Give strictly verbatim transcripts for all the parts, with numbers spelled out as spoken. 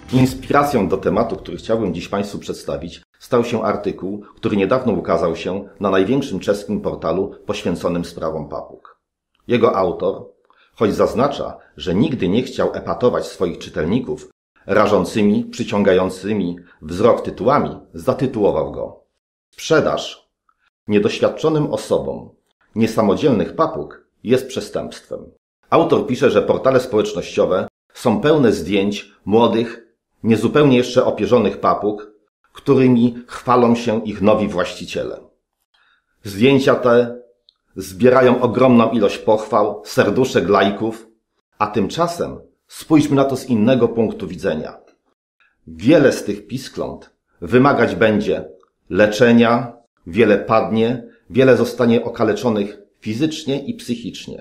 Inspiracją do tematu, który chciałbym dziś Państwu przedstawić, stał się artykuł, który niedawno ukazał się na największym czeskim portalu poświęconym sprawom papug. Jego autor, choć zaznacza, że nigdy nie chciał epatować swoich czytelników rażącymi, przyciągającymi wzrok tytułami, zatytułował go „Sprzedaż niedoświadczonym osobom niesamodzielnych papug jest przestępstwem”. Autor pisze, że portale społecznościowe są pełne zdjęć młodych, niezupełnie jeszcze opierzonych papug, którymi chwalą się ich nowi właściciele. Zdjęcia te zbierają ogromną ilość pochwał, serduszek, lajków, a tymczasem spójrzmy na to z innego punktu widzenia. Wiele z tych piskląt wymagać będzie leczenia, wiele padnie, wiele zostanie okaleczonych fizycznie i psychicznie.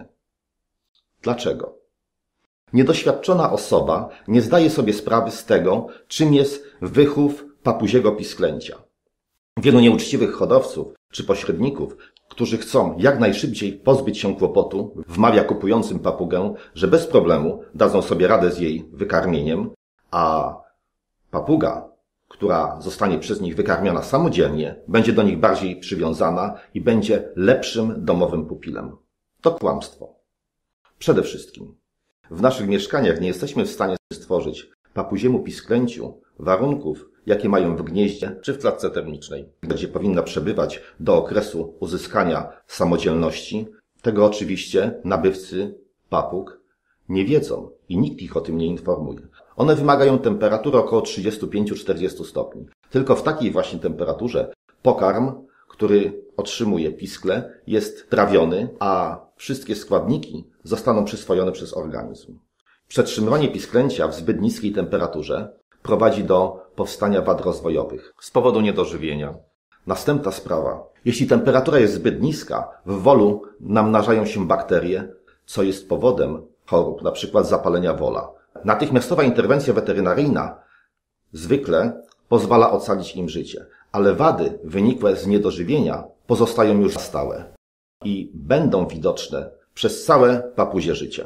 Dlaczego? Niedoświadczona osoba nie zdaje sobie sprawy z tego, czym jest wychów papuziego pisklęcia. Wielu nieuczciwych hodowców czy pośredników, którzy chcą jak najszybciej pozbyć się kłopotu, wmawia kupującym papugę, że bez problemu dadzą sobie radę z jej wykarmieniem, a papuga, która zostanie przez nich wykarmiona samodzielnie, będzie do nich bardziej przywiązana i będzie lepszym domowym pupilem. To kłamstwo. Przede wszystkim w naszych mieszkaniach nie jesteśmy w stanie stworzyć papuziemu pisklęciu warunków, jakie mają w gnieździe czy w klatce termicznej, gdzie powinna przebywać do okresu uzyskania samodzielności. Tego oczywiście nabywcy papug nie wiedzą i nikt ich o tym nie informuje. One wymagają temperatury około trzydziestu pięciu do czterdziestu stopni. Tylko w takiej właśnie temperaturze pokarm, który otrzymuje piskle, jest trawiony, a wszystkie składniki zostaną przyswojone przez organizm. Przetrzymywanie pisklęcia w zbyt niskiej temperaturze prowadzi do powstania wad rozwojowych z powodu niedożywienia. Następna sprawa. Jeśli temperatura jest zbyt niska, w wolu namnażają się bakterie, co jest powodem chorób, np. zapalenia wola. Natychmiastowa interwencja weterynaryjna zwykle pozwala ocalić im życie, ale wady wynikłe z niedożywienia pozostają już na stałe i będą widoczne przez całe papuzie życie.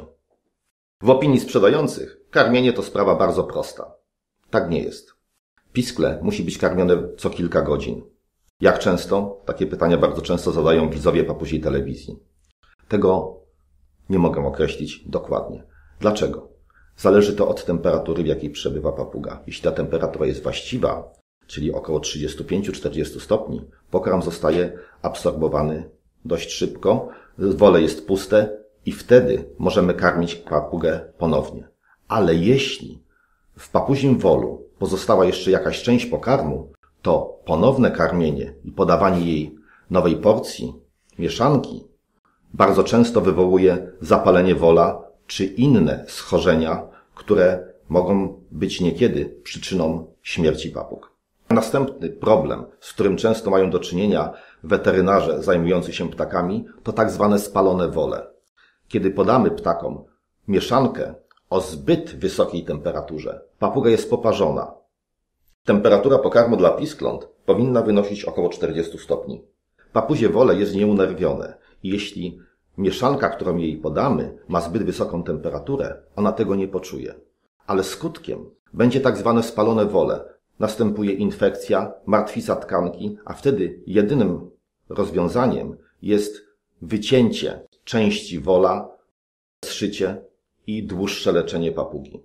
W opinii sprzedających karmienie to sprawa bardzo prosta. Tak nie jest. Piskle musi być karmione co kilka godzin. Jak często? Takie pytania bardzo często zadają widzowie papuziej telewizji. Tego nie mogę określić dokładnie. Dlaczego? Zależy to od temperatury, w jakiej przebywa papuga. Jeśli ta temperatura jest właściwa, czyli około trzydziestu pięciu do czterdziestu stopni, pokarm zostaje absorbowany dość szybko, wole jest puste i wtedy możemy karmić papugę ponownie. Ale jeśli w papuzim wolu pozostała jeszcze jakaś część pokarmu, to ponowne karmienie i podawanie jej nowej porcji, mieszanki, bardzo często wywołuje zapalenie wola czy inne schorzenia, które mogą być niekiedy przyczyną śmierci papug. Następny problem, z którym często mają do czynienia weterynarze zajmujący się ptakami, to tak zwane spalone wole. Kiedy podamy ptakom mieszankę o zbyt wysokiej temperaturze, papuga jest poparzona. Temperatura pokarmu dla piskląt powinna wynosić około czterdziestu stopni. Papuzie wole jest nieunerwione i jeśli mieszanka, którą jej podamy, ma zbyt wysoką temperaturę, ona tego nie poczuje. Ale skutkiem będzie tak zwane spalone wole. Następuje infekcja, martwica tkanki, a wtedy jedynym rozwiązaniem jest wycięcie części wola, zszycie i dłuższe leczenie papugi.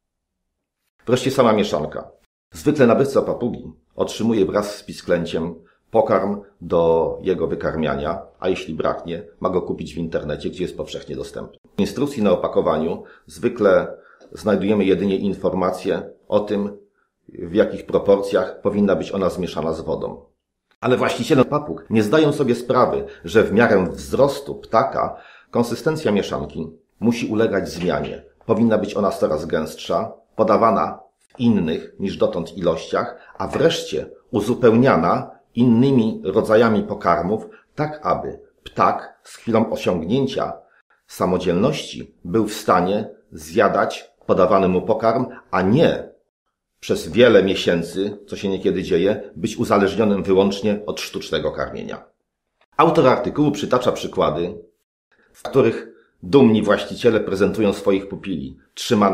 Wreszcie sama mieszanka. Zwykle nabywca papugi otrzymuje wraz z pisklęciem pokarm do jego wykarmiania, a jeśli braknie, ma go kupić w internecie, gdzie jest powszechnie dostępny. W instrukcji na opakowaniu zwykle znajdujemy jedynie informacje o tym, w jakich proporcjach powinna być ona zmieszana z wodą. Ale właściciele papug nie zdają sobie sprawy, że w miarę wzrostu ptaka konsystencja mieszanki musi ulegać zmianie. Powinna być ona coraz gęstsza, podawana w innych niż dotąd ilościach, a wreszcie uzupełniana innymi rodzajami pokarmów, tak aby ptak z chwilą osiągnięcia samodzielności był w stanie zjadać podawany mu pokarm, a nie przez wiele miesięcy, co się niekiedy dzieje, być uzależnionym wyłącznie od sztucznego karmienia. Autor artykułu przytacza przykłady, w których dumni właściciele prezentują swoich pupili, trzymanych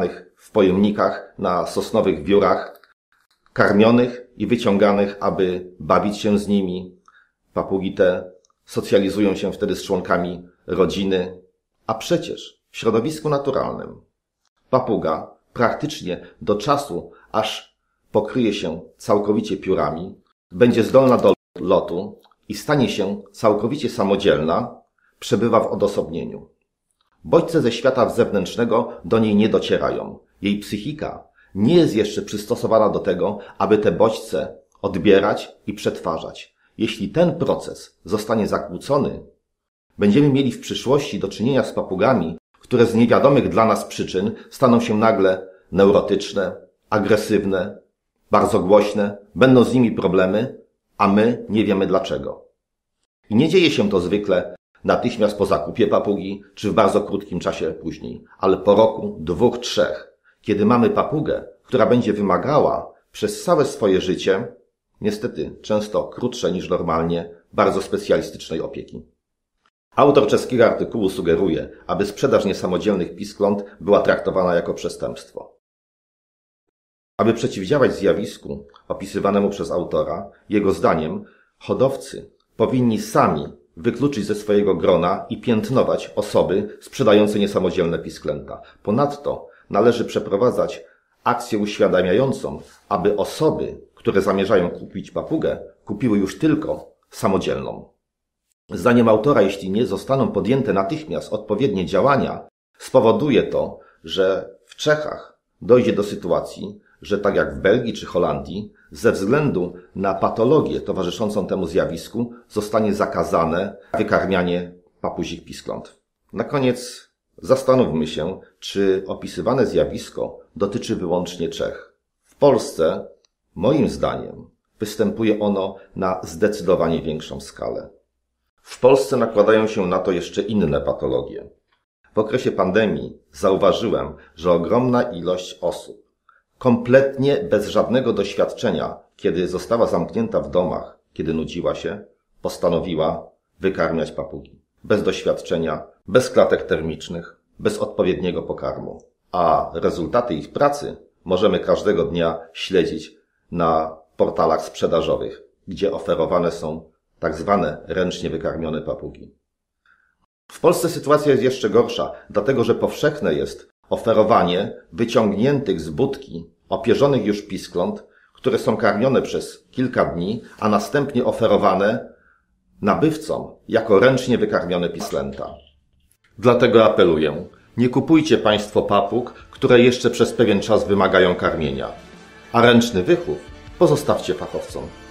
w pojemnikach na sosnowych wiórach, karmionych i wyciąganych, aby bawić się z nimi. Papugi te socjalizują się wtedy z członkami rodziny, a przecież w środowisku naturalnym papuga praktycznie do czasu, aż pokryje się całkowicie piórami, będzie zdolna do lotu i stanie się całkowicie samodzielna, przebywa w odosobnieniu. Bodźce ze świata zewnętrznego do niej nie docierają. Jej psychika nie jest jeszcze przystosowana do tego, aby te bodźce odbierać i przetwarzać. Jeśli ten proces zostanie zakłócony, będziemy mieli w przyszłości do czynienia z papugami, które z niewiadomych dla nas przyczyn staną się nagle neurotyczne, agresywne, bardzo głośne, będą z nimi problemy, a my nie wiemy dlaczego. I nie dzieje się to zwykle natychmiast po zakupie papugi, czy w bardzo krótkim czasie później, ale po roku, dwóch, trzech, kiedy mamy papugę, która będzie wymagała przez całe swoje życie, niestety często krótsze niż normalnie, bardzo specjalistycznej opieki. Autor czeskiego artykułu sugeruje, aby sprzedaż niesamodzielnych piskląt była traktowana jako przestępstwo. Aby przeciwdziałać zjawisku opisywanemu przez autora, jego zdaniem hodowcy powinni sami wykluczyć ze swojego grona i piętnować osoby sprzedające niesamodzielne pisklęta. Ponadto należy przeprowadzać akcję uświadamiającą, aby osoby, które zamierzają kupić papugę, kupiły już tylko samodzielną. Zdaniem autora, jeśli nie zostaną podjęte natychmiast odpowiednie działania, spowoduje to, że w Czechach dojdzie do sytuacji, że tak jak w Belgii czy Holandii, ze względu na patologię towarzyszącą temu zjawisku zostanie zakazane wykarmianie papuzich piskląt. Na koniec zastanówmy się, czy opisywane zjawisko dotyczy wyłącznie Czech. W Polsce, moim zdaniem, występuje ono na zdecydowanie większą skalę. W Polsce nakładają się na to jeszcze inne patologie. W okresie pandemii zauważyłem, że ogromna ilość osób, kompletnie bez żadnego doświadczenia, kiedy została zamknięta w domach, kiedy nudziła się, postanowiła wykarmiać papugi. Bez doświadczenia, bez klatek termicznych, bez odpowiedniego pokarmu. A rezultaty ich pracy możemy każdego dnia śledzić na portalach sprzedażowych, gdzie oferowane są tak zwane ręcznie wykarmione papugi. W Polsce sytuacja jest jeszcze gorsza, dlatego że powszechne jest oferowanie wyciągniętych z budki, opierzonych już piskląt, które są karmione przez kilka dni, a następnie oferowane nabywcom jako ręcznie wykarmione pisklęta. Dlatego apeluję, nie kupujcie Państwo papug, które jeszcze przez pewien czas wymagają karmienia, a ręczny wychów pozostawcie fachowcom.